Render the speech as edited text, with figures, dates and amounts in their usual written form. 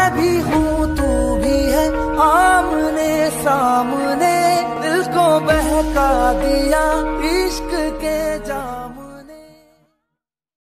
भी हूँ तू भी है, आमने सामने दिल को बहका दिया इश्क के जाम।